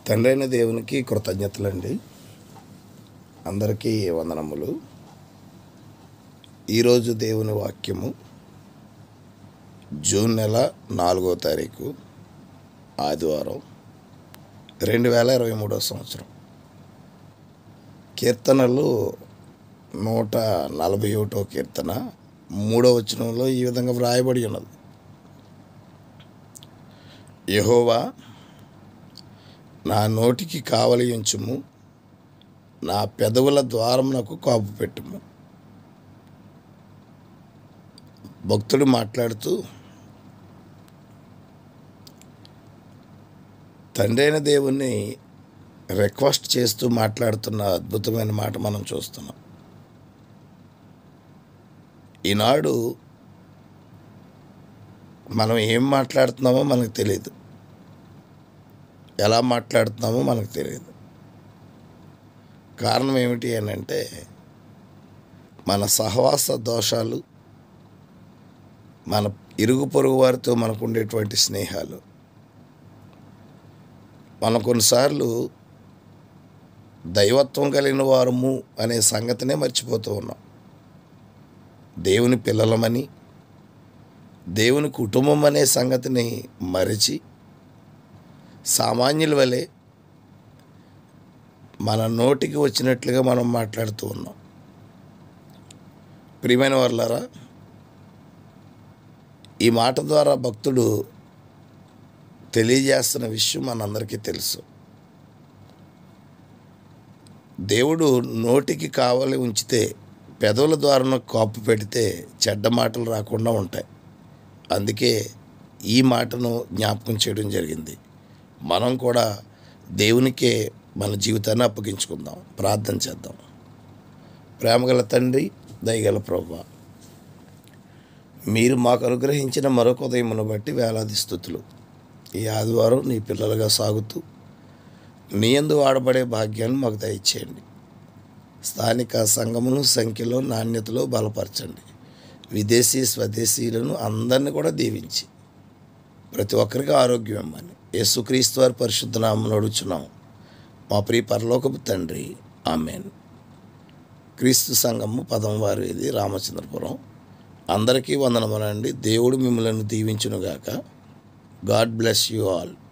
తండ్రైన దేవునికి కృతజ్ఞతలండి. అందరికీ వందనములు. ఈరోజు దేవుని వాక్యము జూన్ నెల 4వ తారీఖు ఆదివారం 2023 సంవత్సరం. కీర్తనలు 141 కీర్తన 3వ వచనంలో ఈ విధంగా వ్రాయబడి ఉన్నది. యెహోవా, నా నోటికి కావలి ఉంచుము, నా పెదవుల ద్వారమునకు కాపు పెట్టుము. భక్తుడు మాట్లాడుతూ తండ్రి అయిన దేవుణ్ణి రిక్వెస్ట్ చేస్తూ మాట్లాడుతున్న అద్భుతమైన మాట మనం చూస్తున్నాం. ఈనాడు మనం ఏం మాట్లాడుతున్నామో మనకు తెలియదు, ఎలా మాట్లాడుతున్నామో మనకు తెలియదు. కారణం ఏమిటి అని అంటే మన సహవాస దోషాలు, మన ఇరుగు పొరుగు వారితో మనకు ఉండేటువంటి స్నేహాలు. మనం కొన్నిసార్లు దైవత్వం కలిగిన వారము అనే సంగతినే మర్చిపోతూ ఉన్నాం. దేవుని పిల్లలమని, దేవుని కుటుంబం అనే సంగతిని మరిచి సామాన్యుల వలె మన నోటికి వచ్చినట్లుగా మనం మాట్లాడుతూ ఉన్నాం. ప్రియమైన వారులారా, ఈ మాట ద్వారా భక్తుడు తెలియజేస్తున్న విషయం మనందరికీ తెలుసు. దేవుడు నోటికి కావలి ఉంచితే, పెదవుల ద్వారా కాపు పెడితే చెడ్డ మాటలు రాకుండా ఉంటాయి. అందుకే ఈ మాటను జ్ఞాపకం చేయడం జరిగింది. మనం కూడా దేవునికే మన జీవితాన్ని అప్పగించుకుందాం. ప్రార్థన చేద్దాం. ప్రేమగల తండ్రి, దయగల ప్రభువా, మీరు మాకు అనుగ్రహించిన మరొక ఉదయమును బట్టి వేలాది స్తుతులు. ఈ ఆదివారం నీ పిల్లలుగా సాగుతూ నీ యందు వాడబడే భాగ్యాన్ని మాకు దయచేయండి. స్థానిక సంఘమును సంఖ్యలో, నాణ్యతలో బలపరచండి. విదేశీ స్వదేశీయులను అందరినీ కూడా దీవించి ప్రతి ఒక్కరికి ఆరోగ్యం ఇమ్మని యేసుక్రీస్తు వారి పరిశుద్ధ నామమున అడుగుచున్నాం మా ప్రియ పరలోకపు తండ్రి, ఆమేన్. క్రీస్తు సంఘము 10వ వారు, ఇది రామచంద్రపురం. అందరికీ వందనములండి. దేవుడు మిమ్మల్ని దీవించునుగాక. God bless you all.